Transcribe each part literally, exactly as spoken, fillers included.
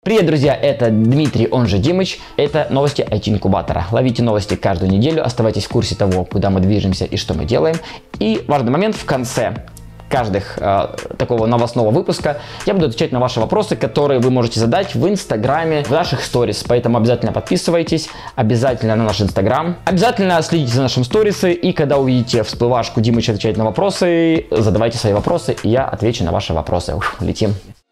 Привет, друзья, это Дмитрий, он же Димыч. Это новости ай ти-инкубатора. Ловите новости каждую неделю, оставайтесь в курсе того, куда мы движемся и что мы делаем. И важный момент: в конце каждых э, такого новостного выпуска я буду отвечать на ваши вопросы, которые вы можете задать в Инстаграме, в наших сторис. Поэтому обязательно подписывайтесь, обязательно на наш Инстаграм, обязательно следите за нашим сторисы, и когда увидите всплывашку «Димыч отвечает на вопросы», задавайте свои вопросы, и я отвечу на ваши вопросы. Ух, летим.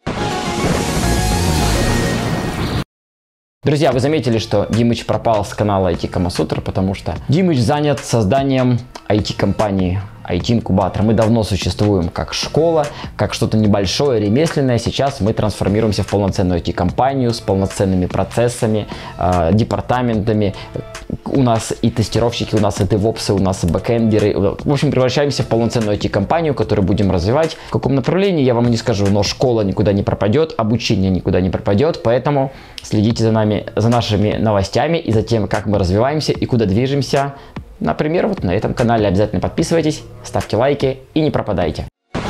Друзья, вы заметили, что Димыч пропал с канала ай ти-Камасутра, потому что Димыч занят созданием ай ти-компании, ай ти-инкубатора. Мы давно существуем как школа, как что-то небольшое, ремесленное. Сейчас мы трансформируемся в полноценную ай ти-компанию с полноценными процессами, э, департаментами. У нас и тестировщики, у нас и девопсы, у нас и бэкэндеры. В общем, превращаемся в полноценную ай ти-компанию, которую будем развивать. В каком направлении, я вам не скажу, но школа никуда не пропадет, обучение никуда не пропадет, поэтому следите за нами, за нашими новостями и за тем, как мы развиваемся и куда движемся. Например, вот на этом канале обязательно подписывайтесь, ставьте лайки и не пропадайте.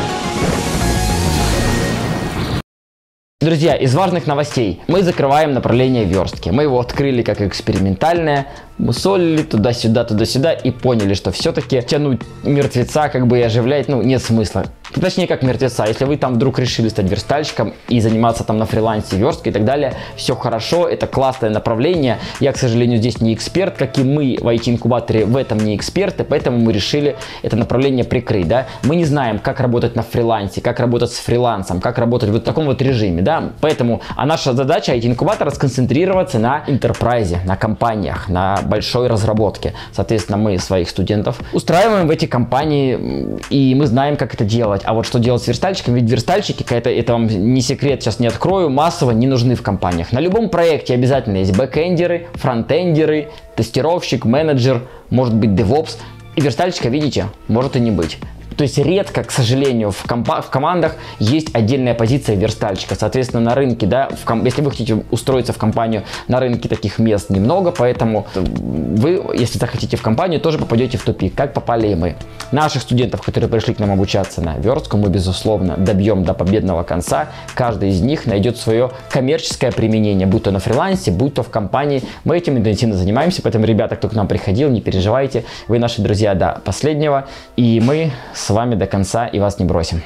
Друзья, из важных новостей: мы закрываем направление верстки. Мы его открыли как экспериментальное, мы солили туда-сюда, туда-сюда и поняли, что все-таки тянуть мертвеца как бы и оживлять, ну, нет смысла. Точнее, как мертвеца. Если вы там вдруг решили стать верстальщиком и заниматься там на фрилансе версткой и так далее, все хорошо, это классное направление. Я, к сожалению, здесь не эксперт, как и мы в ай ти-инкубаторе в этом не эксперты, поэтому мы решили это направление прикрыть, да. Мы не знаем, как работать на фрилансе, как работать с фрилансом, как работать в таком вот режиме, да. Поэтому, а наша задача ай ти-инкубатора сконцентрироваться на интерпрайзе, на компаниях, на большой разработке. Соответственно, мы своих студентов устраиваем в эти компании, и мы знаем, как это делать. А вот что делать с верстальщиками? Ведь верстальщики, это, это вам не секрет, сейчас не открою, массово не нужны в компаниях. На любом проекте обязательно есть бэкэндеры, фронтендеры, тестировщик, менеджер, может быть девопс. И верстальщика, видите, может и не быть. То есть редко, к сожалению, в, компа- в командах есть отдельная позиция верстальщика. Соответственно, на рынке, да, в ком- если вы хотите устроиться в компанию, на рынке таких мест немного, поэтому вы, если захотите в компанию, тоже попадете в тупик, как попали и мы. Наших студентов, которые пришли к нам обучаться на верстку, мы, безусловно, добьем до победного конца. Каждый из них найдет свое коммерческое применение, будь то на фрилансе, будь то в компании. Мы этим интенсивно занимаемся, поэтому, ребята, кто к нам приходил, не переживайте, вы наши друзья до последнего, и мы с вами до конца и вас не бросим.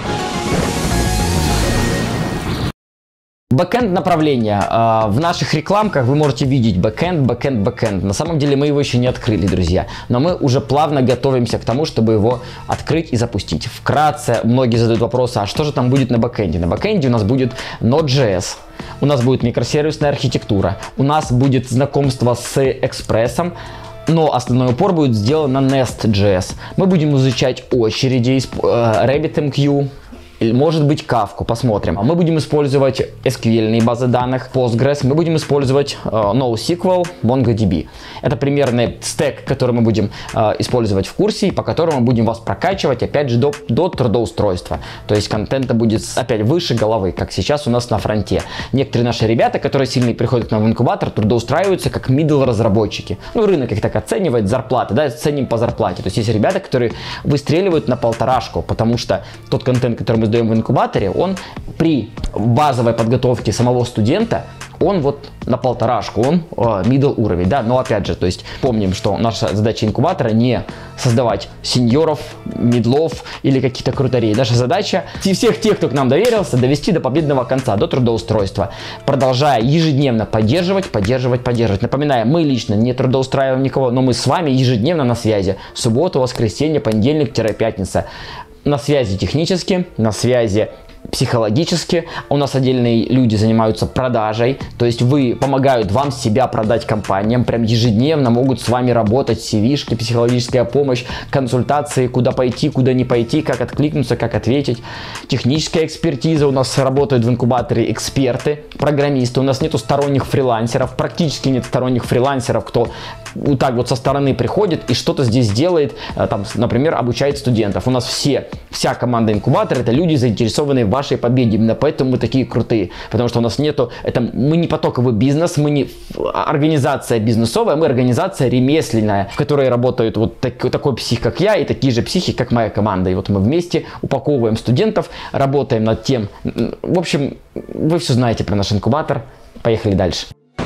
Бэкэнд направление. В наших рекламках вы можете видеть бэкэнд, бэкэнд, бэкэнд. На самом деле мы его еще не открыли, друзья. Но мы уже плавно готовимся к тому, чтобы его открыть и запустить. Вкратце, многие задают вопросы: а что же там будет на бэкэнде? На бэкэнде у нас будет Node.js. У нас будет микросервисная архитектура. У нас будет знакомство с экспрессом. Но основной упор будет сделан на Nest.js. Мы будем изучать очереди, RabbitMQ, может быть Kafka, посмотрим. Мы будем использовать эс кью эль-ные базы данных, Postgres, мы будем использовать э, NoSQL, MongoDB. Это примерный стек, который мы будем э, использовать в курсе, и по которому мы будем вас прокачивать, опять же, до, до трудоустройства. То есть контента будет опять выше головы, как сейчас у нас на фронте. Некоторые наши ребята, которые сильно приходят к нам в инкубатор, трудоустраиваются как middle разработчики. Ну, рынок их так оценивает, зарплаты, да, ценим по зарплате. То есть есть ребята, которые выстреливают на полторашку, потому что тот контент, который мы сдаем в инкубаторе, он при базовой подготовке самого студента, он вот на полторашку, он э, middle уровень, да, но опять же, то есть помним, что наша задача инкубатора не создавать сеньоров, мидлов или каких-то крутарей. Наша задача всех тех, кто к нам доверился, довести до победного конца, до трудоустройства, продолжая ежедневно поддерживать, поддерживать, поддерживать. Напоминаю, мы лично не трудоустраиваем никого, но мы с вами ежедневно на связи. Суббота, воскресенье, понедельник-пятница. На связи технически, на связи психологически. У нас отдельные люди занимаются продажей, то есть вы помогают вам себя продать компаниям, прям ежедневно могут с вами работать, си ви-шки, психологическая помощь, консультации, куда пойти, куда не пойти, как откликнуться, как ответить. Техническая экспертиза, у нас работают в инкубаторе эксперты, программисты, у нас нету сторонних фрилансеров, практически нет сторонних фрилансеров, кто вот так вот со стороны приходит и что-то здесь делает, там, например, обучает студентов. У нас все, вся команда инкубатора — это люди, заинтересованные в вашей победе. Именно поэтому мы такие крутые. Потому что у нас нету, это, мы не потоковый бизнес, мы не организация бизнесовая, мы организация ремесленная, в которой работают вот так, такой псих, как я, и такие же психи, как моя команда. И вот мы вместе упаковываем студентов, работаем над тем. В общем, вы все знаете про наш инкубатор. Поехали дальше.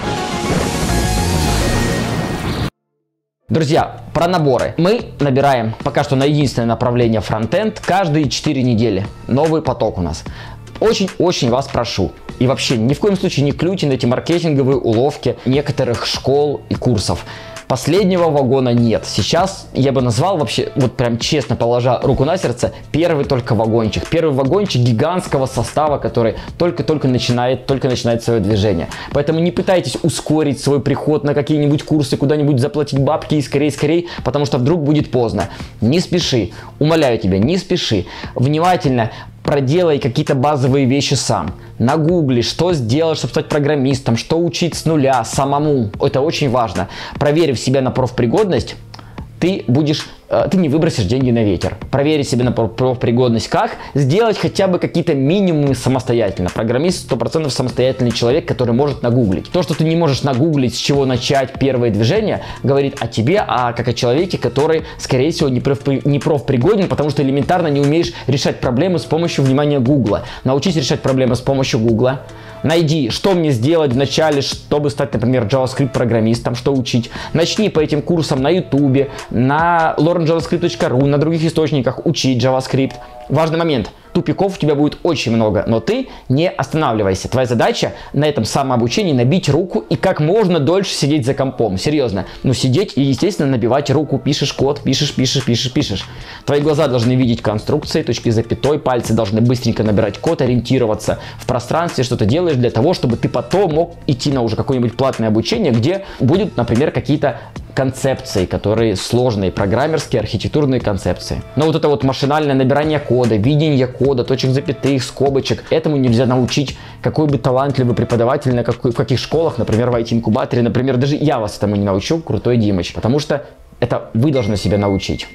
Друзья, про наборы. Мы набираем пока что на единственное направление фронтенд каждые четыре недели. Новый поток у нас. Очень-очень вас прошу. И вообще, ни в коем случае не клюйте на эти маркетинговые уловки некоторых школ и курсов. Последнего вагона нет. Сейчас я бы назвал вообще, вот прям честно положа руку на сердце, первый только вагончик. Первый вагончик гигантского состава, который только-только начинает, только начинает свое движение. Поэтому не пытайтесь ускорить свой приход на какие-нибудь курсы, куда-нибудь заплатить бабки и скорей-скорей, потому что вдруг будет поздно. Не спеши. Умоляю тебя, не спеши. Внимательно проделай какие-то базовые вещи сам. Нагугли, что сделать, чтобы стать программистом, что учить с нуля, самому. Это очень важно. Проверив себя на профпригодность, ты будешь, ты не выбросишь деньги на ветер. Проверить себя на профпригодность как? Сделать хотя бы какие-то минимумы самостоятельно. Программист сто процентов самостоятельный человек, который может нагуглить. То, что ты не можешь нагуглить, с чего начать первое движение, говорит о тебе, а как о человеке, который, скорее всего, не, проф, не профпригоден, потому что элементарно не умеешь решать проблемы с помощью внимания Гугла. Научись решать проблемы с помощью Гугла. Найди, что мне сделать вначале, чтобы стать, например, JavaScript-программистом, что учить. Начни по этим курсам на YouTube, на learn javascript точка ру, на других источниках учить JavaScript. Важный момент. Тупиков у тебя будет очень много, но ты не останавливайся. Твоя задача на этом самообучении набить руку и как можно дольше сидеть за компом. Серьезно. Ну, сидеть и, естественно, набивать руку. Пишешь код, пишешь, пишешь, пишешь, пишешь. Твои глаза должны видеть конструкции, точки запятой, пальцы должны быстренько набирать код, ориентироваться в пространстве, что ты делаешь для того, чтобы ты потом мог идти на уже какое-нибудь платное обучение, где будут, например, какие-то концепции, которые сложные, программерские, архитектурные концепции. Но вот это вот машинальное набирание кода, видение кода, точек запятых, скобочек, этому нельзя научить какой бы талантливый преподаватель на какой, в каких школах, например, в ай ти-инкубаторе, например, даже я вас этому не научу, крутой Димыч, потому что это вы должны себя научить.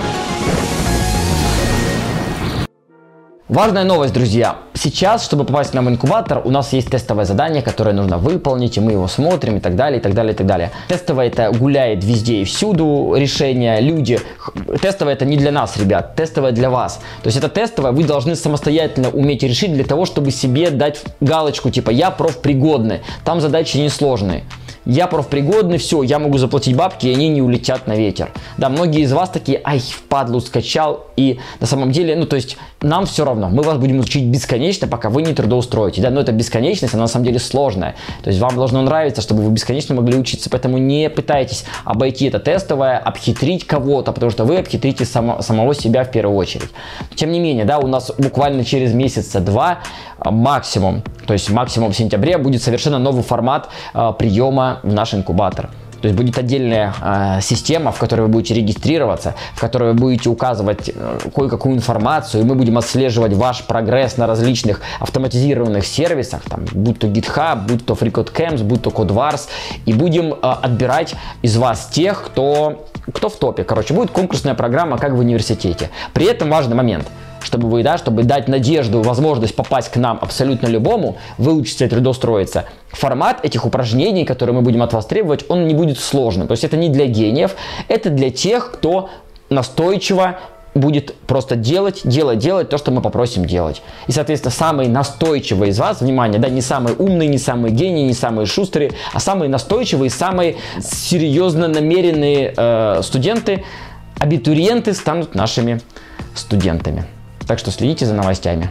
Важная новость, друзья. Сейчас, чтобы попасть в инкубатор, у нас есть тестовое задание, которое нужно выполнить, и мы его смотрим, и так далее, и так далее, и так далее. Тестовое это гуляет везде и всюду решение, люди. Тестовое это не для нас, ребят, тестовое для вас. То есть это тестовое вы должны самостоятельно уметь решить для того, чтобы себе дать галочку, типа я профпригодный. Там задачи несложные. Я профпригодный, все, я могу заплатить бабки, и они не улетят на ветер. Да, многие из вас такие, ай, впадлу скачал, и на самом деле, ну, то есть, нам все равно, мы вас будем учить бесконечно, пока вы не трудоустроите, да, но эта бесконечность, она на самом деле сложная, то есть, вам должно нравиться, чтобы вы бесконечно могли учиться, поэтому не пытайтесь обойти это тестовое, обхитрить кого-то, потому что вы обхитрите само, самого себя в первую очередь. Тем не менее, да, у нас буквально через месяца два максимум, то есть максимум в сентябре будет совершенно новый формат э, приема в наш инкубатор. То есть будет отдельная э, система, в которой вы будете регистрироваться, в которой вы будете указывать э, кое-какую информацию, и мы будем отслеживать ваш прогресс на различных автоматизированных сервисах, там, будь то GitHub, будь то FreeCodeCamps, будь то CodeWars, и будем э, отбирать из вас тех, кто, кто в топе. Короче, будет конкурсная программа, как в университете. При этом важный момент. Чтобы вы, да, чтобы дать надежду, возможность попасть к нам абсолютно любому, выучиться и трудоустроиться. Формат этих упражнений, которые мы будем от вас требовать, он не будет сложным. То есть это не для гениев, это для тех, кто настойчиво будет просто делать, делать, делать то, что мы попросим делать. И, соответственно, самые настойчивые из вас, внимание, да, не самые умные, не самые гении, не самые шустрые, а самые настойчивые, самые серьезно намеренные э, студенты, абитуриенты станут нашими студентами. Так что следите за новостями.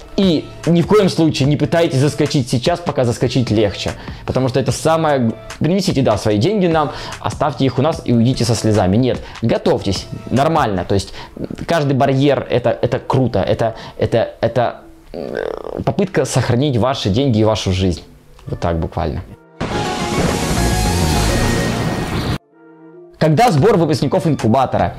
И ни в коем случае не пытайтесь заскочить сейчас, пока заскочить легче. Потому что это самое... Принесите, да, свои деньги нам, оставьте их у нас и уйдите со слезами. Нет, готовьтесь, нормально. То есть каждый барьер это, это круто. Это, это, это попытка сохранить ваши деньги и вашу жизнь. Вот так буквально. Когда сбор выпускников инкубатора?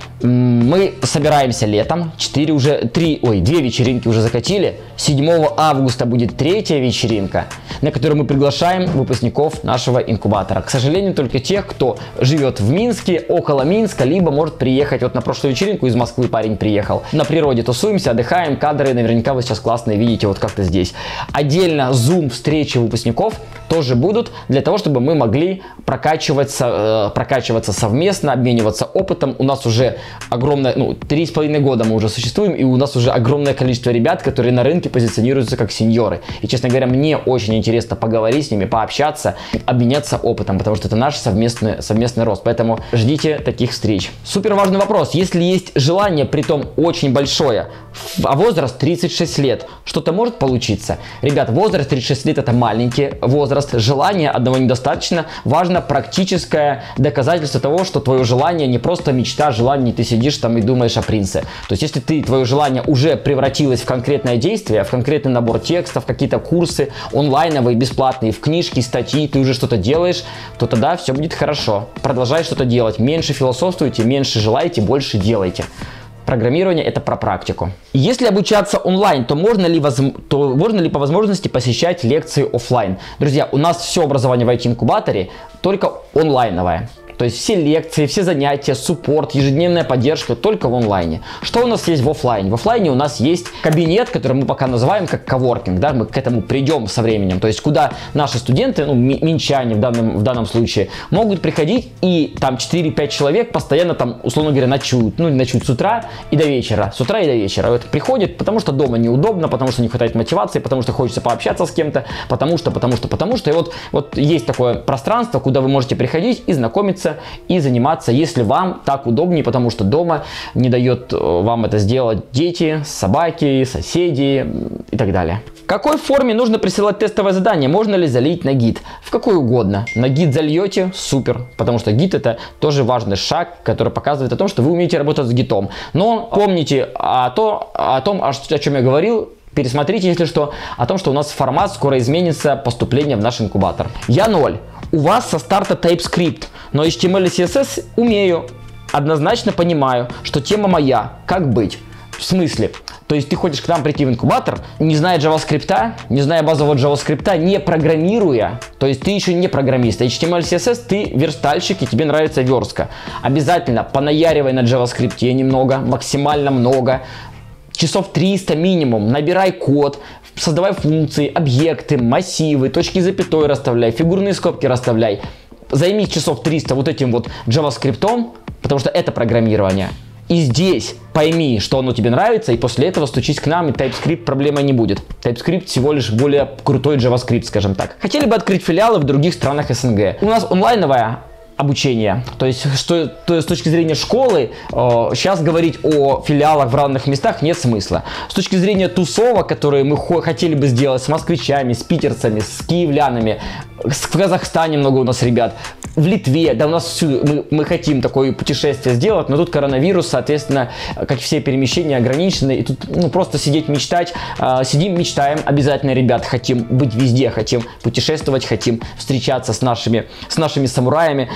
Мы собираемся летом, четыре уже, три, ой, две вечеринки уже закатили. седьмого августа будет третья вечеринка, на которую мы приглашаем выпускников нашего инкубатора. К сожалению, только тех, кто живет в Минске, около Минска, либо может приехать. Вот на прошлую вечеринку из Москвы парень приехал. На природе тусуемся, отдыхаем, кадры наверняка вы сейчас классные видите вот как-то здесь. Отдельно Zoom встречи выпускников тоже будут, для того, чтобы мы могли прокачиваться, э, прокачиваться совместно, обмениваться опытом. У нас уже огромное, ну, три с половиной года мы уже существуем, и у нас уже огромное количество ребят, которые на рынке позиционируются как сеньоры. И, честно говоря, мне очень интересно поговорить с ними, пообщаться, обменяться опытом, потому что это наш совместный, совместный рост. Поэтому ждите таких встреч. Супер важный вопрос. Если есть желание, притом очень большое, а возраст тридцать шесть лет, что-то может получиться? Ребят, возраст тридцать шесть лет это маленький возраст. Желания одного недостаточно. Важно практическое доказательство того, что твое желание не просто мечта, желание, ты сидишь там и думаешь о принце. То есть, если ты, твое желание уже превратилось в конкретное действие, в конкретный набор текстов, какие-то курсы онлайновые, бесплатные, в книжки, статьи, ты уже что-то делаешь, то тогда все будет хорошо. Продолжай что-то делать. Меньше философствуйте, меньше желайте, больше делайте. Программирование — это про практику. Если обучаться онлайн, то можно ли, воз... то можно ли по возможности посещать лекции офлайн? Друзья, у нас все образование в ай ти-инкубаторе только онлайновое. То есть все лекции, все занятия, суппорт, ежедневная поддержка только в онлайне. Что у нас есть в офлайне? В офлайне у нас есть кабинет, который мы пока называем как коворкинг, да, мы к этому придем со временем. То есть куда наши студенты, ну, минчане в данном, в данном случае, могут приходить и там четыре-пять человек постоянно там, условно говоря, ночуют. Ну, ночуют с утра и до вечера. С утра и до вечера. Вот приходят, потому что дома неудобно, потому что не хватает мотивации, потому что хочется пообщаться с кем-то, потому что, потому что, потому что. И вот, вот есть такое пространство, куда вы можете приходить и знакомиться, и заниматься, если вам так удобнее, потому что дома не дает вам это сделать дети, собаки, соседи и так далее. В какой форме нужно присылать тестовое задание? Можно ли залить на гид? В какой угодно. На гид зальете, супер, потому что гид — это тоже важный шаг, который показывает о том, что вы умеете работать с гитом. Но помните о, то, о том, о чем я говорил. Пересмотрите, если что, о том, что у нас формат скоро изменится поступления в наш инкубатор. Я ноль. У вас со старта TypeScript, но эйч ти эм эль и си эс эс умею. Однозначно понимаю, что тема моя. Как быть? В смысле? То есть ты хочешь к нам прийти в инкубатор, не зная JavaScript, не зная базового JavaScript, не программируя. То есть ты еще не программист. эйч ти эм эль, си эс эс, ты верстальщик, и тебе нравится верстка. Обязательно понаяривай на JavaScript немного, максимально много. Часов триста минимум. Набирай код, создавай функции, объекты, массивы, точки запятой расставляй, фигурные скобки расставляй. Займись часов триста вот этим вот JavaScript, потому что это программирование. И здесь пойми, что оно тебе нравится, и после этого стучись к нам, и TypeScript проблемой не будет. TypeScript всего лишь более крутой JavaScript, скажем так. Хотели бы открыть филиалы в других странах эс эн гэ. У нас онлайновая обучение. То есть, что, то, с точки зрения школы, э, сейчас говорить о филиалах в разных местах нет смысла. С точки зрения тусовок, которые мы хотели бы сделать с москвичами, с питерцами, с киевлянами, в Казахстане много у нас ребят, в Литве, да, у нас всюду, мы, мы хотим такое путешествие сделать, но тут коронавирус, соответственно, как все перемещения ограничены, и тут, ну, просто сидеть, мечтать, э, сидим, мечтаем, обязательно, ребят, хотим быть везде, хотим путешествовать, хотим встречаться с нашими, с нашими самураями,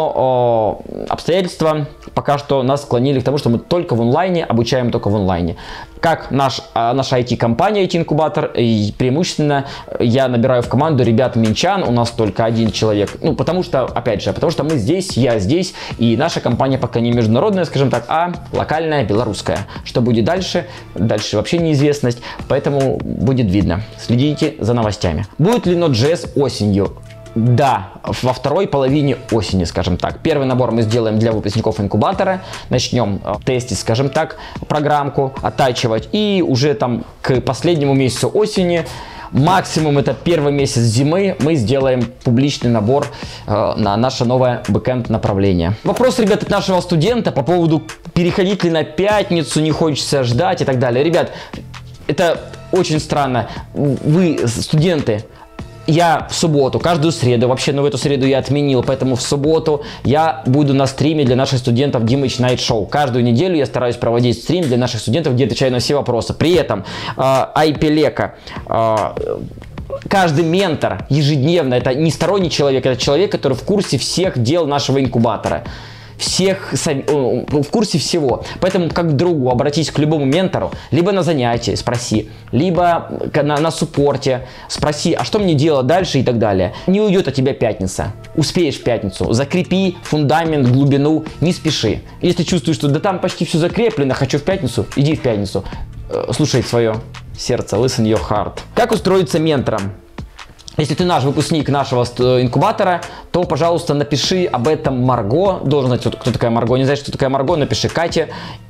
но э, обстоятельства пока что нас склонили к тому, что мы только в онлайне, обучаем только в онлайне. Как наш, э, наша ай ти-компания, ай ти-инкубатор, и преимущественно я набираю в команду ребят минчан, у нас только один человек, ну, потому что, опять же, потому что мы здесь, я здесь, и наша компания пока не международная, скажем так, а локальная, белорусская. Что будет дальше? Дальше вообще неизвестность, поэтому будет видно. Следите за новостями. Будет ли Node.js осенью? Да, во второй половине осени, скажем так. Первый набор мы сделаем для выпускников инкубатора. Начнем э, тестить, скажем так, программку, оттачивать. И уже там к последнему месяцу осени, максимум это первый месяц зимы, мы сделаем публичный набор э, на наше новое бэкэнд направление. Вопрос, ребят, от нашего студента по поводу переходить ли на пятницу, не хочется ждать и так далее. Ребят, это очень странно. Вы, студенты, я в субботу, каждую среду, вообще, ну в эту среду я отменил, поэтому в субботу я буду на стриме для наших студентов Dimage Night Show. Каждую неделю я стараюсь проводить стрим для наших студентов, где отвечаю на все вопросы. При этом э, Айпелека, э, каждый ментор ежедневно, это не сторонний человек, это человек, который в курсе всех дел нашего инкубатора. всех, в курсе всего. Поэтому как к другу обратись к любому ментору, либо на занятии спроси, либо на, на суппорте спроси, а что мне делать дальше и так далее. Не уйдет от тебя пятница. Успеешь в пятницу. Закрепи фундамент, глубину, не спеши. Если чувствуешь, что да там почти все закреплено, хочу в пятницу, иди в пятницу. Слушай свое сердце, listen your heart. Как устроиться ментором? Если ты наш выпускник нашего инкубатора, то, пожалуйста, напиши об этом Марго. Должен знать, кто такая Марго. Не знаешь, кто такая Марго, напиши Кате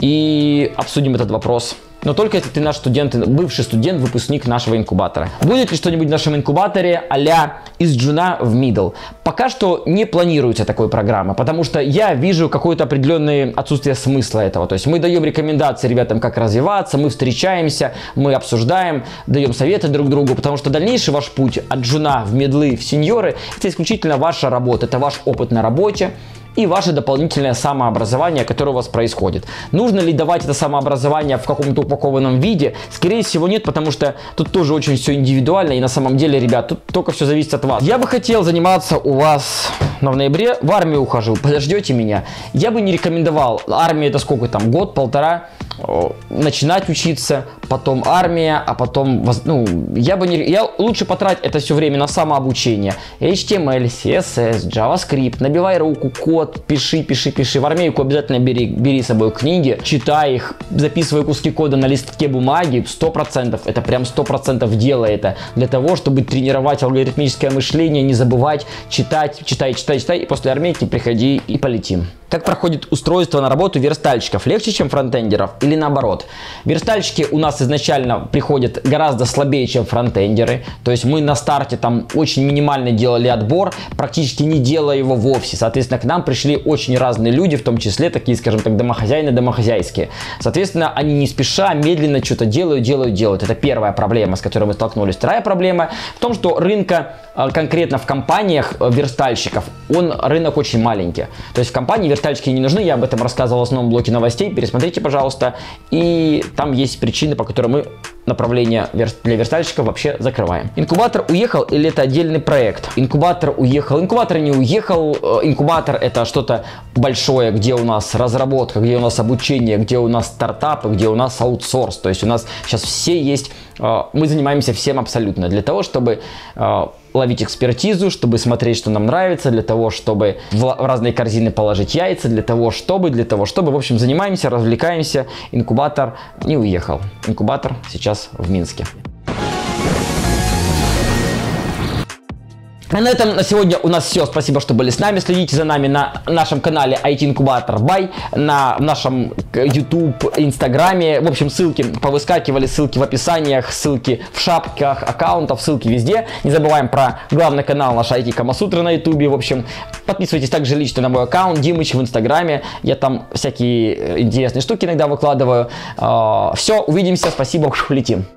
и обсудим этот вопрос. Но только если ты наш студент, бывший студент, выпускник нашего инкубатора. Будет ли что-нибудь в нашем инкубаторе а-ля из джуна в middle? Пока что не планируется такой программы, потому что я вижу какое-то определенное отсутствие смысла этого. То есть мы даем рекомендации ребятам, как развиваться, мы встречаемся, мы обсуждаем, даем советы друг другу, потому что дальнейший ваш путь от джуна в мидлы, в сеньоры, это исключительно ваша работа, это ваш опыт на работе и ваше дополнительное самообразование, которое у вас происходит. Нужно ли давать это самообразование в каком-то упакованном виде? Скорее всего нет, потому что тут тоже очень все индивидуально, и на самом деле, ребят, тут только все зависит от вас. Я бы хотел заниматься у вас, но в ноябре в армию ухожу, подождете меня. Я бы не рекомендовал, армия это сколько там, год, полтора, начинать учиться, потом армия, а потом, ну, я бы не, я лучше потратить это все время на самообучение. эйч ти эм эль, си эс эс, JavaScript, набивай руку, код, пиши, пиши, пиши. В армейку обязательно бери, бери с собой книги, читай их, записывай куски кода на листке бумаги, сто процентов, это прям сто процентов делай это, для того, чтобы тренировать алгоритмическое мышление, не забывать читать, читай, читай, читай, и после армейки приходи и полетим. Как проходит устройство на работу верстальщиков? Легче, чем фронтендеров или наоборот? Верстальщики у нас изначально приходят гораздо слабее, чем фронтендеры. То есть мы на старте там очень минимально делали отбор, практически не делая его вовсе. Соответственно, к нам пришли очень разные люди, в том числе такие, скажем так, домохозяйны, домохозяйские. Соответственно, они не спеша, медленно что-то делают, делают, делают. Это первая проблема, с которой мы столкнулись. Вторая проблема в том, что рынка конкретно в компаниях верстальщиков, он рынок очень маленький. То есть в компании верстальщики не нужны, я об этом рассказывал в основном блоке новостей, пересмотрите, пожалуйста. И там есть причины, по которым мы направление для верстальщиков вообще закрываем. Инкубатор уехал или это отдельный проект? Инкубатор уехал. Инкубатор не уехал. Инкубатор это что-то большое, где у нас разработка, где у нас обучение, где у нас стартапы, где у нас аутсорс. То есть у нас сейчас все есть, мы занимаемся всем абсолютно для того, чтобы ловить экспертизу, чтобы смотреть, что нам нравится, для того, чтобы в разные корзины положить яйца, для того, чтобы, для того, чтобы, в общем, занимаемся, развлекаемся. Инкубатор не уехал. Инкубатор сейчас в Минске. А на этом на сегодня у нас все. Спасибо, что были с нами. Следите за нами на нашем канале ай ти-инкубатор бай, на нашем YouTube, Инстаграме. В общем, ссылки повыскакивали, ссылки в описаниях, ссылки в шапках аккаунтов, ссылки везде. Не забываем про главный канал наш ай ти Камасутра на YouTube. В общем, подписывайтесь также лично на мой аккаунт Димыч в Инстаграме. Я там всякие интересные штуки иногда выкладываю. Все, увидимся. Спасибо, летим.